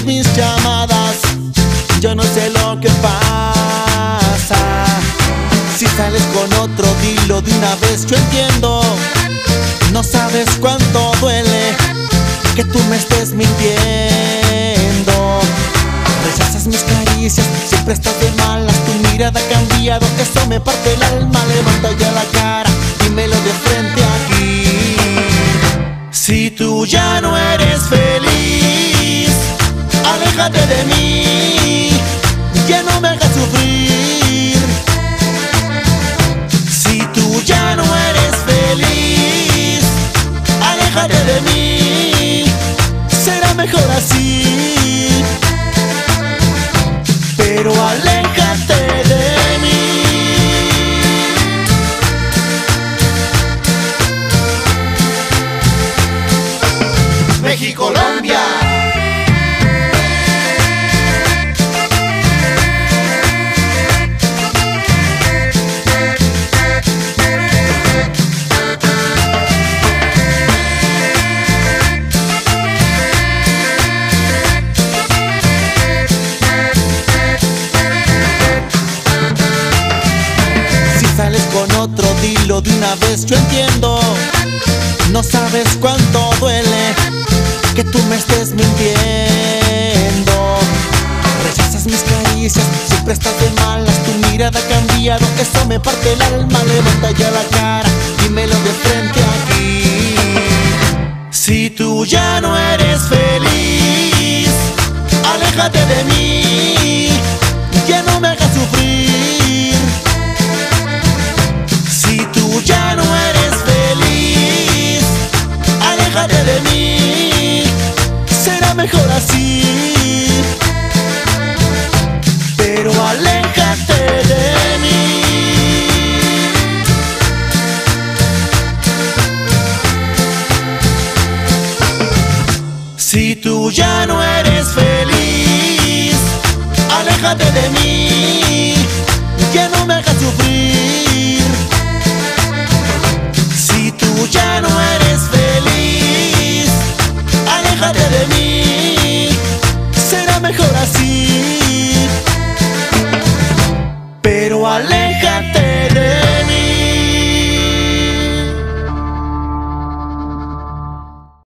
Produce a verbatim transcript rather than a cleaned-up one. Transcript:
mis llamadas, yo no sé lo que pasa. Si sales con otro, dilo de una vez, yo entiendo. No sabes cuánto duele que tú me estés mintiendo. Rechazas mis caricias, siempre estás de malas, tu mirada ha cambiado, eso me parte el alma. Levanta ya la cara, dímelo de frente aquí. Si tú ya no eres feliz, aléjate de mí, ya no me hagas sufrir. Si tú ya no eres feliz, aléjate de mí, será mejor así. Pero aléjate de mí. México, Colombia. Sales con otro, dilo de una vez, yo entiendo. No sabes cuánto duele que tú me estés mintiendo. Rechazas mis caricias, siempre estás de malas, tu mirada ha cambiado, eso me parte el alma. Levanta ya la cara, dímelo de frente aquí. Si tú ya no eres feliz, aléjate de mí,